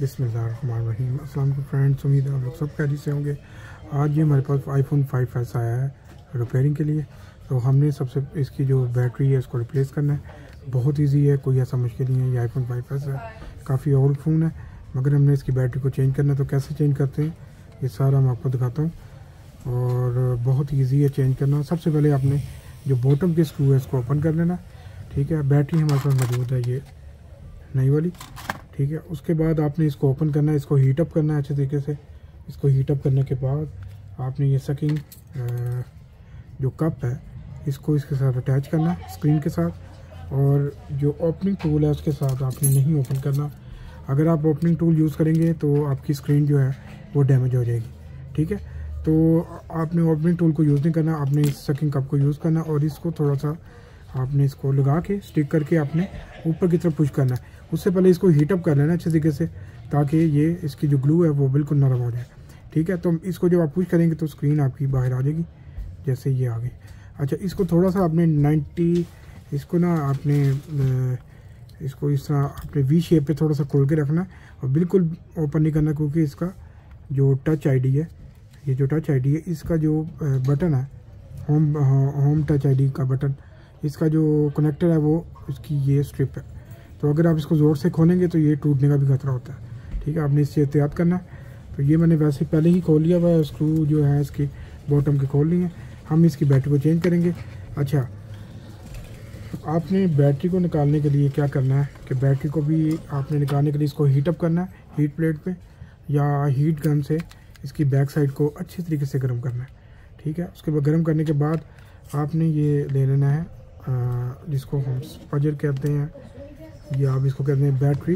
बिस्मिल्लाहिर्रहमानिर्रहीम। अस्सलाम वालेकुम फ्रेंड्स, उम्मीद है आप लोग सब खैरियत से होंगे। आज ये हमारे पास आईफोन 5s आया है रिपेयरिंग के लिए। तो हमने सबसे इसकी जो बैटरी है इसको रिप्लेस करना है। बहुत इजी है, कोई ऐसा मुश्किल नहीं है। ये आईफोन 5s है, काफ़ी ओल्ड फ़ोन है, मगर हमने इसकी बैटरी को चेंज करना है। तो कैसे चेंज करते हैं ये सारा मैं आपको दिखाता हूँ, और बहुत ईजी है चेंज करना। सबसे पहले आपने जो बॉटम की स्क्रू है इसको ओपन कर लेना, ठीक है। बैटरी हमारे पास मौजूद है ये नई वाली, ठीक है। उसके बाद आपने इसको ओपन करना है, इसको हीटअप करना है अच्छे तरीके से। इसको हीटअप करने के बाद आपने ये सकिंग जो कप है इसको इसके साथ अटैच करना है स्क्रीन के साथ, और जो ओपनिंग टूल है उसके साथ आपने नहीं ओपन करना। अगर आप ओपनिंग टूल यूज़ करेंगे तो आपकी स्क्रीन जो है वो डैमेज हो जाएगी, ठीक है। तो आपने ओपनिंग टूल को यूज़ नहीं करना, आपने इस सकिंग कप को यूज़ करना, और इसको थोड़ा सा आपने इसको लगा के स्टिक करके आपने ऊपर की तरफ पुश करना है। उससे पहले इसको हीटअप कर लेना अच्छे तरीके से, ताकि ये इसकी जो ग्लू है वो बिल्कुल नरम हो जाए, ठीक है। तो इसको जब आप पुश करेंगे तो स्क्रीन आपकी बाहर आ जाएगी, जैसे ये आ गई। अच्छा, इसको थोड़ा सा आपने 90 इसको ना आपने इसको इस तरह आपने वी शेप पे थोड़ा सा खोल के रखना है, और बिल्कुल ओपन नहीं करना, क्योंकि इसका जो टच आईडी है, ये जो टच आईडी है इसका जो बटन है होम टच आईडी का बटन, इसका जो कनेक्टर है वो इसकी ये स्ट्रिप है। तो अगर आप इसको ज़ोर से खोलेंगे तो ये टूटने का भी खतरा होता है, ठीक है। आपने इससे एहतियात करना है। तो ये मैंने वैसे पहले ही खोल लिया हुआ है, स्क्रू जो है इसकी बॉटम की खोल ली है। हम इसकी बैटरी को चेंज करेंगे। अच्छा, आपने बैटरी को निकालने के लिए क्या करना है कि बैटरी को भी आपने निकालने के लिए इसको हीटअप करना है हीट प्लेट पे, या हीट गन से इसकी बैक साइड को अच्छे तरीके से गर्म करना है, ठीक है। उसके बाद गर्म करने के बाद आपने ये ले लेना है जिसको हम स्पजर कहते हैं, या आप इसको कहते हैं बैटरी।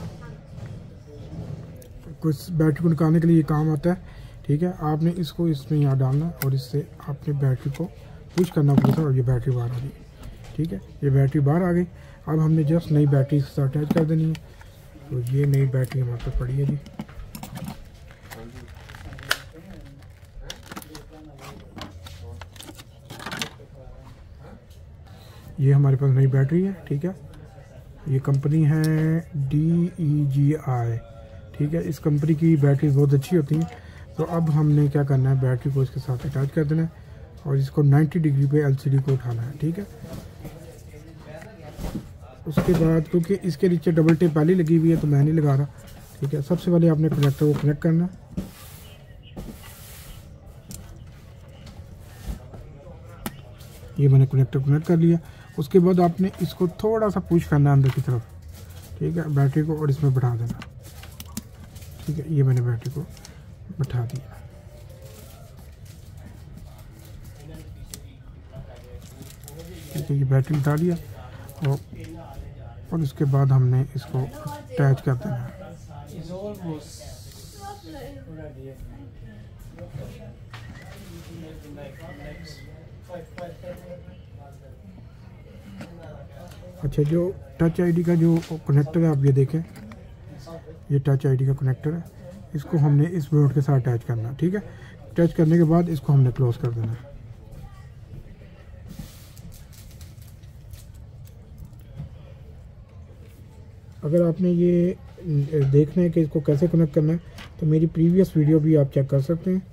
कुछ बैटरी को निकालने के लिए ये काम आता है, ठीक है। आपने इसको इसमें यहाँ डालना, और इससे आपने बैटरी को पुश करना पड़ता है, और ये बैटरी बाहर आ गई, ठीक है। ये बैटरी बाहर आ गई। अब हमने जस्ट नई बैटरी इसके साथ अटैच कर देनी है। तो ये नई बैटरी हमारे पास पड़ी है जी। ये हमारे पास नई बैटरी है, ठीक है। ये कंपनी है DEGI, ठीक है। इस कंपनी की बैटरी बहुत अच्छी होती है। तो अब हमने क्या करना है, बैटरी को इसके साथ अटैच कर देना है, और इसको 90 डिग्री पे LCD को उठाना है, ठीक है। उसके बाद क्योंकि इसके नीचे डबल टेप पहले लगी हुई है तो मैं नहीं लगा रहा, ठीक है। सबसे पहले आपने कनेक्टर को कनेक्ट करना है। ये मैंने कनेक्टर कनेक्ट कर लिया। उसके बाद आपने इसको थोड़ा सा पुश करना है अंदर की तरफ, ठीक है, बैटरी को, और इसमें बैठा देना, ठीक है। ये मैंने बैटरी को बैठा दिया, ठीक है। ये बैटरी बैठा दिया, और इसके बाद हमने इसको अटैच कर देना है। अच्छा, जो टच आईडी का जो कनेक्टर है आप ये देखें, ये टच आईडी का कनेक्टर है। इसको हमने इस बोर्ड के साथ अटैच करना, ठीक है। अटैच करने के बाद इसको हमने क्लोज कर देना है। अगर आपने ये देखना है कि इसको कैसे कनेक्ट करना है तो मेरी प्रीवियस वीडियो भी आप चेक कर सकते हैं,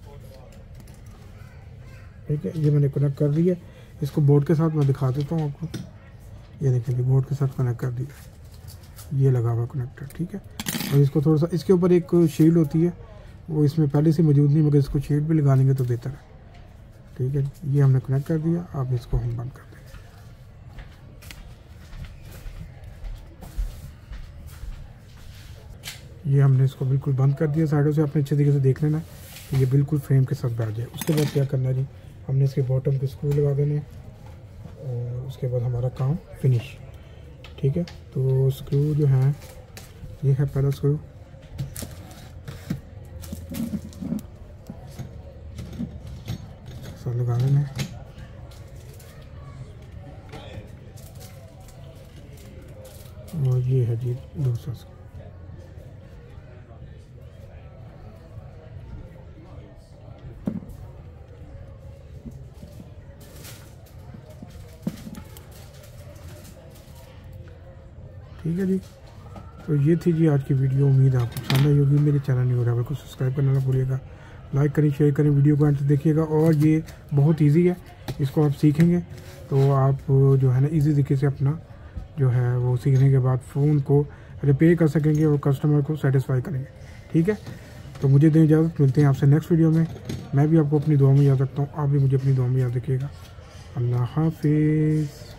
ठीक है। ये मैंने कनेक्ट कर दिया। इसको बोर्ड के साथ मैं दिखा देता हूँ आपको। ये देखिए, बोर्ड के साथ कनेक्ट कर दिया, ये लगा हुआ कनेक्टर, ठीक है। और इसको थोड़ा सा, इसके ऊपर एक शील्ड होती है, वो इसमें पहले से मौजूद नहीं, मगर इसको शील्ड भी लगा लेंगे तो बेहतर है, ठीक है। ये हमने कनेक्ट कर दिया। अब इसको हम बंद कर देंगे। ये हमने इसको बिल्कुल बंद कर दिया साइडों से। आपने अच्छे तरीके से देख लेना कि ये बिल्कुल फ्रेम के साथ बैठ जाए। उसके बाद क्या करना है जी, हमने इसके बॉटम पे स्क्रू लगा देने, और उसके बाद हमारा काम फिनिश, ठीक है। तो स्क्रू जो है, ये है पहला स्क्रू, सब लगा लेना है। और ये है जी दूसरा स्क्रू, ठीक है जी। तो ये थी जी आज की वीडियो। उम्मीद है आपको पसंद आई होगी। मेरे चैनल न्यू अराइवल को सब्सक्राइब करना ना भूलिएगा, लाइक करें, शेयर करें, वीडियो को अंत तक देखिएगा। और ये बहुत ईजी है, इसको आप सीखेंगे तो आप जो है ना ईजी तरीके से अपना जो है वो सीखने के बाद फ़ोन को रिपेयर कर सकेंगे और कस्टमर को सेटिस्फाई करेंगे। ठीक है, तो मुझे दें इजाज़त, मिलते हैं आपसे नेक्स्ट वीडियो में। मैं भी आपको अपनी दुआ में याद रखता हूँ, आप भी मुझे अपनी दुआ में याद रखिएगा। अल्लाह हाफिज़।